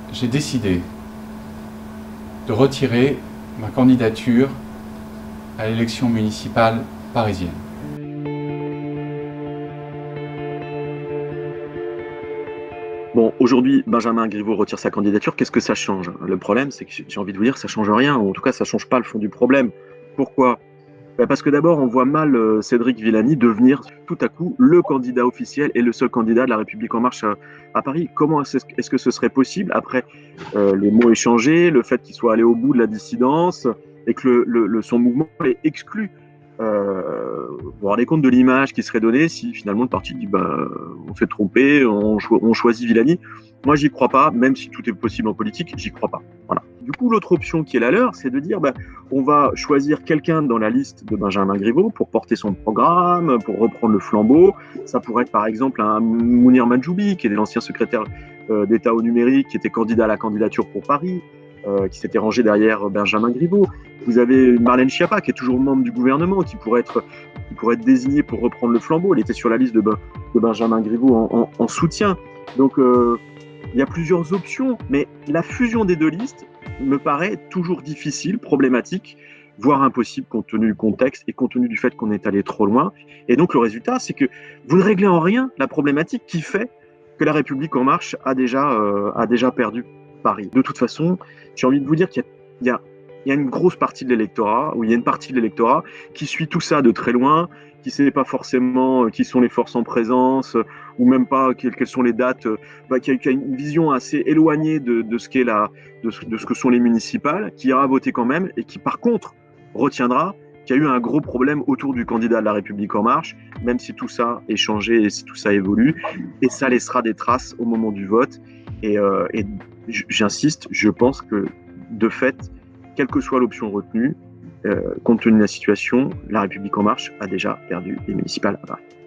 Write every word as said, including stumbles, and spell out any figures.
j'ai décidé de retirer ma candidature à l'élection municipale parisienne. Bon, aujourd'hui, Benjamin Griveaux retire sa candidature. Qu'est-ce que ça change? Le problème, c'est que j'ai envie de vous dire, ça change rien. Ou en tout cas, ça change pas le fond du problème. Pourquoi? Ben parce que d'abord, on voit mal euh, Cédric Villani devenir tout à coup le candidat officiel et le seul candidat de La République En Marche à, à Paris. Comment est-ce, est-ce que ce serait possible après euh, les mots échangés, le fait qu'il soit allé au bout de la dissidence et que le, le, le, son mouvement est exclu? Euh, vous vous rendez compte de l'image qui serait donnée si finalement le parti dit bah, on s'est trompé, on, cho on choisit Villani. Moi, j'y crois pas, même si tout est possible en politique, j'y crois pas. Voilà. Du coup, l'autre option qui est la leur, c'est de dire bah, on va choisir quelqu'un dans la liste de Benjamin Griveaux pour porter son programme, pour reprendre le flambeau. Ça pourrait être par exemple un Mounir Majoubi, qui est l'ancien secrétaire euh, d'État au numérique, qui était candidat à la candidature pour Paris. Euh, qui s'était rangé derrière Benjamin Griveaux. Vous avez Marlène Schiappa, qui est toujours membre du gouvernement, qui pourrait être, qui pourrait être désignée pour reprendre le flambeau. Elle était sur la liste de, de Benjamin Griveaux en, en, en soutien. Donc, euh, il y a plusieurs options, mais la fusion des deux listes me paraît toujours difficile, problématique, voire impossible compte tenu du contexte et compte tenu du fait qu'on est allé trop loin. Et donc, le résultat, c'est que vous ne réglez en rien la problématique qui fait que La République En Marche a déjà, euh, a déjà perdu Paris. De toute façon, j'ai envie de vous dire qu'il y, y, y a une grosse partie de l'électorat, ou il y a une partie de l'électorat qui suit tout ça de très loin, qui ne sait pas forcément qui sont les forces en présence, ou même pas quelles, quelles sont les dates, bah, qui, a, qui a une vision assez éloignée de, de, ce qu'est la, de, ce, de ce que sont les municipales, qui ira voter quand même, et qui par contre retiendra qu'il y a eu un gros problème autour du candidat de La République En Marche, même si tout ça est changé et si tout ça évolue, et ça laissera des traces au moment du vote. Et, euh, et j'insiste, je pense que de fait, quelle que soit l'option retenue, euh, compte tenu de la situation, La République En Marche a déjà perdu les municipales à Paris.